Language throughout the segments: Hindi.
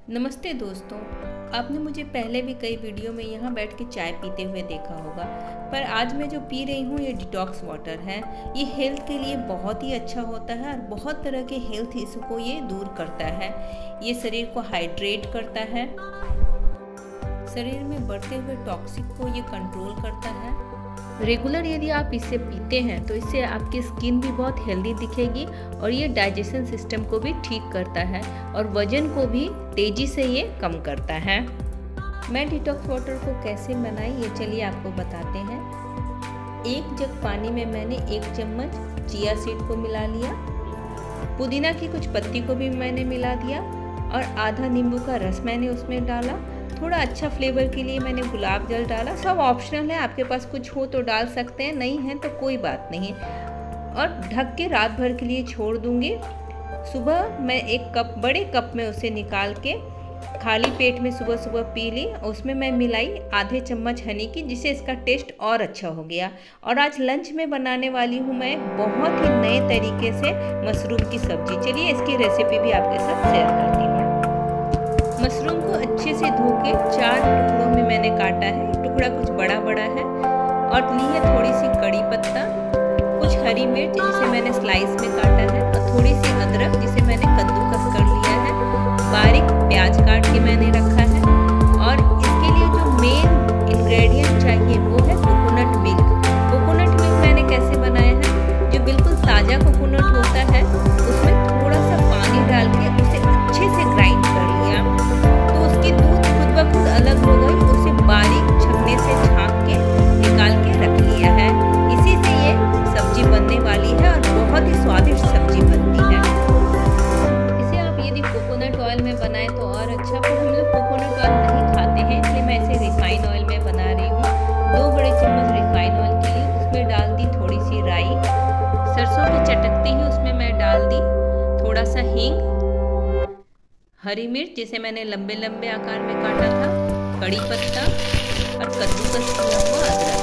नमस्ते दोस्तों, आपने मुझे पहले भी कई वीडियो में यहाँ बैठ के चाय पीते हुए देखा होगा, पर आज मैं जो पी रही हूँ ये डिटॉक्स वाटर है। ये हेल्थ के लिए बहुत ही अच्छा होता है और बहुत तरह के हेल्थ इशू को ये दूर करता है। ये शरीर को हाइड्रेट करता है, शरीर में बढ़ते हुए टॉक्सिक को ये कंट्रोल करता है। रेगुलर यदि आप इसे पीते हैं तो इससे आपकी स्किन भी बहुत हेल्दी दिखेगी और ये डाइजेशन सिस्टम को भी ठीक करता है और वजन को भी तेज़ी से ये कम करता है। मैं डिटॉक्स वाटर को कैसे बनाई ये चलिए आपको बताते हैं। 1 जग पानी में मैंने 1 चम्मच चिया सीड को मिला लिया, पुदीना की कुछ पत्ती को भी मैंने मिला दिया और आधा नींबू का रस मैंने उसमें डाला। थोड़ा अच्छा फ्लेवर के लिए मैंने गुलाब जल डाला। सब ऑप्शनल है, आपके पास कुछ हो तो डाल सकते हैं, नहीं है तो कोई बात नहीं। और ढक के रात भर के लिए छोड़ दूंगी। सुबह मैं 1 कप बड़े कप में उसे निकाल के खाली पेट में सुबह सुबह पी ली। उसमें मैं मिलाई आधे चम्मच हनी की, जिससे इसका टेस्ट और अच्छा हो गया। और आज लंच में बनाने वाली हूँ मैं बहुत ही नए तरीके से मशरूम की सब्जी। चलिए इसकी रेसिपी भी आपके साथ शेयर करती हूँ। मशरूम को अच्छे से धो के 4 टुकड़ों में मैंने काटा है। टुकड़ा कुछ बड़ा बड़ा है और ली है थोड़ी सी कड़ी पत्ता, कुछ हरी मिर्च जिसे मैंने स्लाइस में काटा है और थोड़ी सी अदरक जिसे मैंने कद्दूकस कर लिया है। बारीक प्याज काट के मैंने रखा है और इसके लिए जो मेन इंग्रेडिएंट चाहिए वो है कोकोनट मिल्क। कोकोनट मिल्क मैंने कैसे बनाया है, जो बिल्कुल ताज़ा कोकोनट होता है उसमें थोड़ा सा पानी डाल के उसे अच्छे से ग्राइंड कर लिया तो उसकी दूध खुद ब खुद अलग हो गई। उसे बारीक छन्ने से छाँक के निकाल के रख लिया है। इसी से ये सब्जी बनने वाली है और बहुत ही स्वादिष्ट सब्जी बनती है। इसे आप यदि कोकोनट ऑयल में बनाएं तो और अच्छा, पर हम लोग कोकोनट ऑयल नहीं खाते हैं, इसलिए मैं इसे रिफाइन ऑयल में बना रही हूँ। 2 बड़े चम्मच रिफाइन ऑयल के लिए उसमें डाल दी थोड़ी सी राई। सरसों की चटकते ही उसमें मैं डाल दी थोड़ा सा हींग, हरी मिर्च जिसे मैंने लंबे लंबे आकार में काटा था, कड़ी पत्ता और कद्दूकस किया हुआ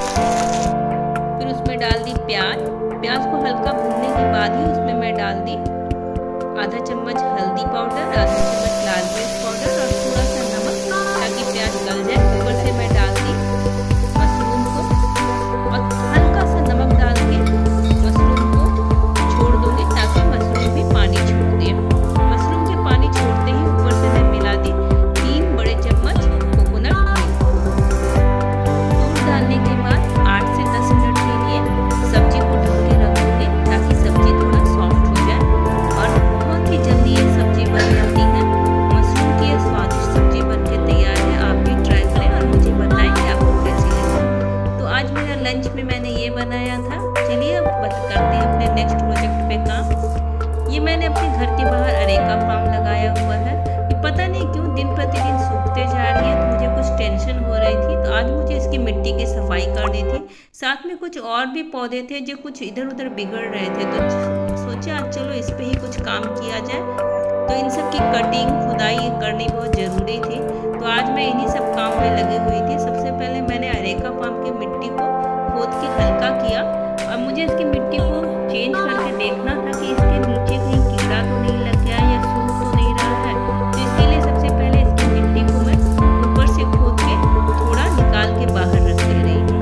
अदरक। फिर उसमें डाल दी प्याज। प्याज को हल्का भूनने के बाद ही उसमें मैं डाल दी आधा चम्मच हल्दी पाउडर, आधा चम्मच लाल मिर्च पाउडर और थोड़ा सा नमक, ताकि प्याज गल जाए। ऊपर से मैं डाल दी मशरूम को और हल्का सा नमक डाल के मशरूम को छोड़ दूंगी ताकि मशरूम भी पानी छोड़ दे। मशरूम के पानी छोड़ते ही ऊपर से मैं मिला दी 3 बड़े चम्मच कोकोनट मिल्क। दूध डालने के बाद 8 से 10 मिनट के लिए सब्जी को ढक के रख दूंगी ताकि सब्जी थोड़ा सॉफ्ट हो जाए और बहुत ही जल्दी ये सब्जी बन जाती है। मशरूम की ये स्वादिष्ट सब्जी बन के तैयार है। आप भी ट्राई करें और मुझे बताएं कि आपको कैसी लगी। तो आज मेरा लंच में मैंने ये बनाया था। चलिए अब करते हैं अपने नेक्स्ट प्रोजेक्ट पे काम। ये मैंने अपने घर के बाहर अरेका पाम लगाया हुआ है। ये पता नहीं क्यों दिन प्रतिदिन सूखते जा रही है, तो मुझे कुछ टेंशन हो रही थी। तो आज मुझे इसकी मिट्टी की सफाई करनी थी। साथ में कुछ और भी पौधे थे जो कुछ इधर उधर बिगड़ रहे थे, तो सोचा आज चलो इस पे ही कुछ काम किया जाए। तो इन सब की कटिंग खुदाई करनी बहुत ज़रूरी थी, तो आज मैं इन्हीं सब काम में लगी हुई थी। सबसे पहले मैंने अरेका पाम की मिट्टी को खोद के हल्का किया और मुझे इसकी मिट्टी को चेंज करके देखना था कि इसके नीचे कहीं कीड़ा तो नहीं लग गया या सूख तो नहीं रहा है। तो इसके लिए सबसे पहले इसकी मिट्टी को मैं ऊपर से खोद के थोड़ा निकाल के बाहर रख दे रही हूँ।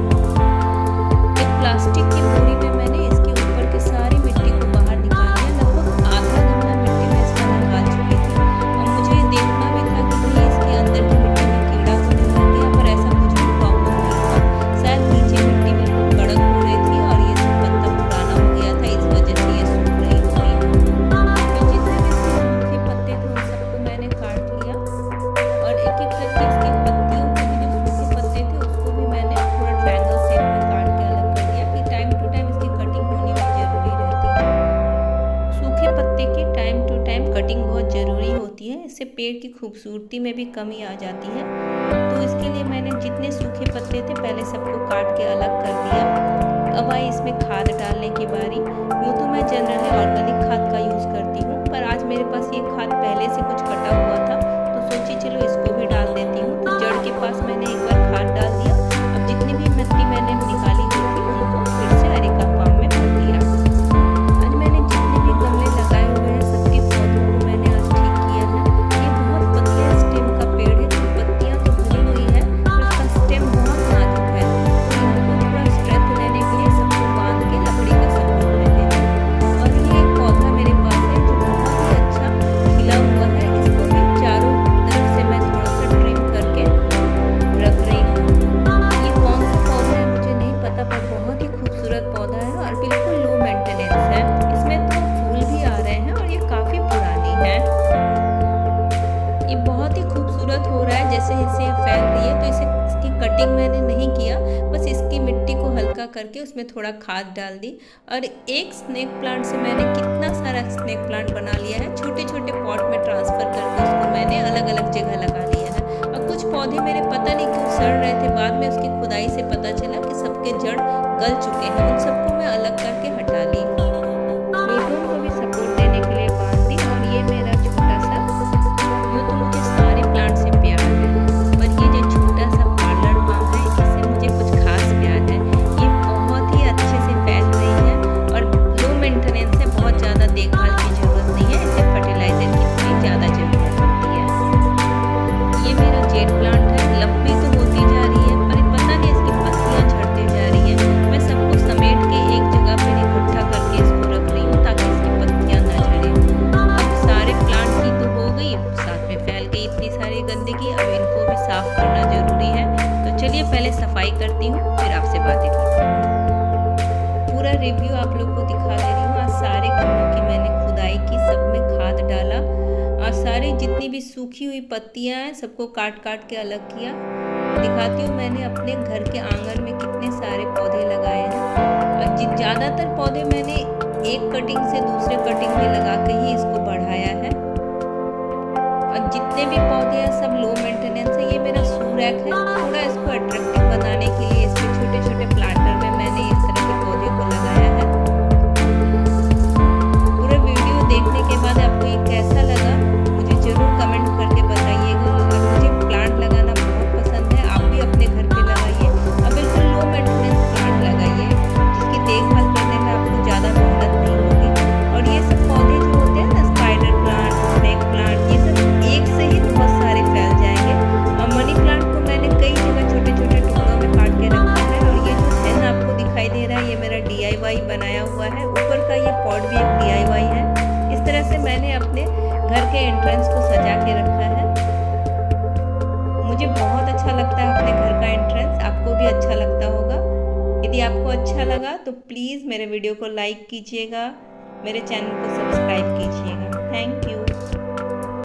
एक प्लास्टिक की बोरी में मैंने इसके ऊपर के सारी मिट्टी को बाहर निकाल दिया। लगभग आधा गमला मिट्टी में इसका निकाल चुकी थी और मुझे देखना भी था कि कहीं इसके अंदर की मिट्टी में कीड़ा तो नहीं लग गया, पर ऐसा कुछ भी प्रॉब्लम नहीं था। शायद नीचे मिट्टी बिल्कुल कड़क हो रही थी और ये सब पत्ता पुराना हो गया था, इस वजह से ये सूख रही थी। तो जितने भी सूखे पत्ते थे उन सबको मैंने काट लिया और एक एक करके इसकी पत्तियों के भी जो सूखे पत्ते थे उसको भी मैंने थोड़ा ट्रायंगल शेप में काट के अलग कर दिया कि टाइम टू टाइम इसकी कटिंग होनी भी जरूरी रहती है। सूखे पत्ते की टाइम टू टाइम कटिंग बहुत ज़रूरी होती है, इससे पेड़ की खूबसूरती में भी कमी आ जाती है। तो इसके लिए मैंने जितने सूखे पत्ते थे पहले सबको काट के अलग कर दिया। अब आई इसमें खाद डालने की बारी। यूँ तो मैं जनरली ऑर्गेनिक खाद का यूज़ करती हूँ, पर आज मेरे पास ये खाद पहले से कुछ कटा हुआ था तो सोची चलो इसको भी डाल देती हूँ। तो जड़ के पास मैंने एक बार खाद डाल दिया। अब जितनी भी मिट्टी मैंने निकाली हुई थी उनको फिर से अरेका पाम में भर दिया। आज मैंने जितने भी गमले लगाए हुए हैं सबके पौधों को मैंने आज ठीक किया है। ये बहुत पतले स्टेम ये बहुत ही खूबसूरत हो रहा है जैसे इसे फैल रही है। तो इसकी कटिंग मैंने नहीं किया, बस इसकी मिट्टी को हल्का करके उसमें थोड़ा खाद डाल दी। और एक स्नेक प्लांट से मैंने कितना सारा स्नेक प्लांट बना लिया है। छोटे छोटे पॉट में ट्रांसफ़र करके उसको मैंने अलग अलग जगह लगा लिया है। और कुछ पौधे मेरे पता नहीं क्यों सड़ रहे थे, बाद में उसकी खुदाई से पता चला कि सबके जड़ गल चुके हैं। उन सबको मैं अलग करके हटा ली, प्लूटोन को भी सपोर्ट देने के लिए बांध दी। और ये मेरा छोटा सा, यूँ तो मुझे सारे प्लांट से प्यार है, पर ये जो छोटा सा पार्लर बाम है इससे मुझे कुछ खास प्यार है। ये बहुत ही अच्छे से फैल रही है और लो मेंटेनेंस है, बहुत ज़्यादा देखभाल की ज़रूरत नहीं है। इसे फर्टिलाइजर की इतनी ज़्यादा ज़रूरत होती है। ये मेरा जेड प्लांट है, लंबी तो होती जा रही है पर पता नहीं इसकी पत्तियाँ झड़ती जा रही हैं। मैं सबको समेट के एक जगह पर इकट्ठा करके इसको रख रही हूँ ताकि इसकी पत्तियाँ ना झड़े। अब सारे प्लांट की तो हो गई, साथ में फैल गई इतनी सारी गंदगी। अब इनको भी साफ करना जरूरी है। तो चलिए पहले सफाई करती हूँ, फिर आपसे बातें करती हूँ। पूरा रिव्यू आप लोग को दिखा दे रही हूँ। आज सारे गमलों की मैंने खुदाई की, सब में खाद डाला और सारी जितनी भी सूखी हुई पत्तियाँ हैं सबको काट काट के अलग किया। दिखाती हूँ मैंने अपने घर के आंगन में कितने सारे पौधे लगाए हैं। और ज़्यादातर पौधे मैंने एक कटिंग से दूसरे कटिंग में लगा के ही इसको बढ़ाया है। और जितने भी पौधे हैं सब लो मेंटेनेंस है। ये मेरा सूरैक है, थोड़ा इसको अट्रैक्टिव बनाने के लिए इसमें छोटे छोटे प्लांटर में मैंने इस तरह के पौधे को लगाया है। पूरा वीडियो देखने के बाद आपको ये कैसा लगा मुझे ज़रूर कमेंट करके बताइएगा। और मुझे प्लांट लगाना बहुत पसंद है, आप भी अपने घर पे लगाइए और बिल्कुल लो मेंटेनेंस प्लांट लगाइए जिसकी देखभाल करने में आपको ज़्यादा मेहनत नहीं होगी। और ये सब पौधे जो होते हैं ना, स्पाइडर प्लांट, स्नेक प्लांट, ये सब एक से ही बहुत सारे फैल जाएंगे। और मनी प्लांट को मैंने कई जगह छोटे छोटे टुकड़ों में काट के रखा है। और ये जो है ना आपको दिखाई दे रहा है, ये मेरा DIY बनाया हुआ है। ऊपर का ये पॉट भी एक DIY है। इस तरह से मैंने अपने घर के एंट्रेंस को सजा के रखा है। मुझे बहुत अच्छा लगता है अपने घर का एंट्रेंस, आपको भी अच्छा लगता होगा। यदि आपको अच्छा लगा तो प्लीज़ मेरे वीडियो को लाइक कीजिएगा, मेरे चैनल को सब्सक्राइब कीजिएगा। Thank you.